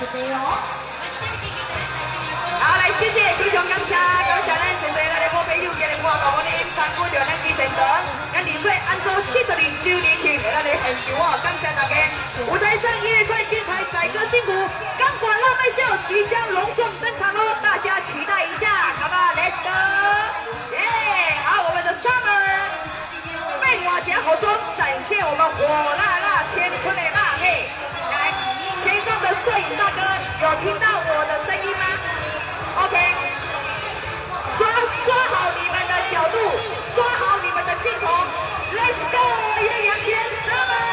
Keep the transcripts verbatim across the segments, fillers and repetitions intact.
好，来谢谢，非常感谢，感谢咱全体咱的好朋友，今日看到我们参观着咱基层城，咱年岁按照四十年周年庆，咱的现场哦，感谢大家。舞台上一连串精彩载歌劲舞，钢管辣妹秀即将隆重登场喽，大家期待一下，好吧 ，Let's go！ 耶，好，我们的 Summer 魅华夹好妆，展现我们火辣辣乾坤的辣妹。来，前方的摄影大哥，有听到我的声音吗 ？OK， 抓抓好你们的角度，抓好你们的镜头 ，Let's go！ 艳阳天 Summer。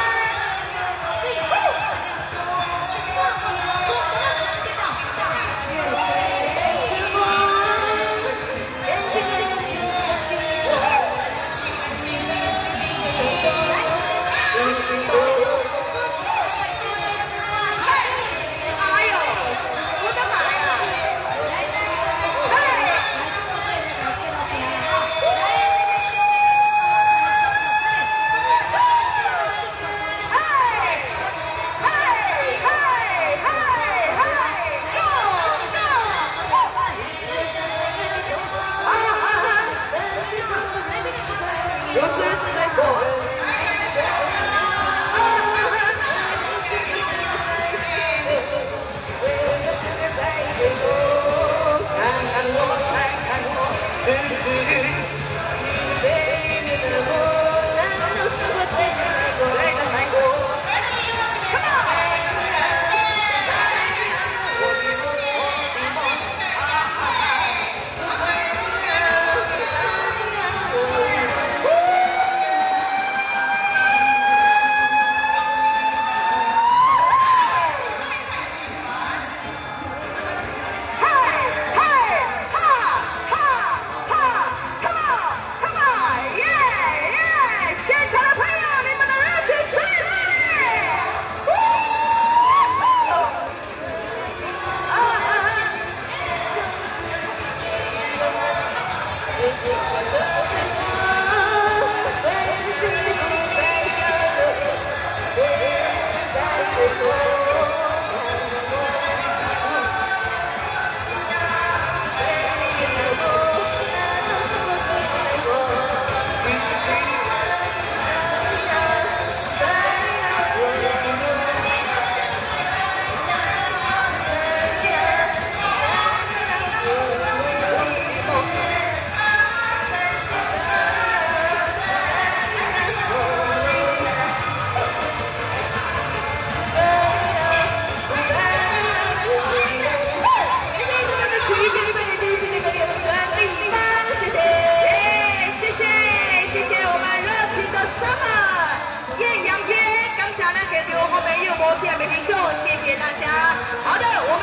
艳阳天，感谢咱给我们有摩天美丽秀，谢谢大家。好的，我们。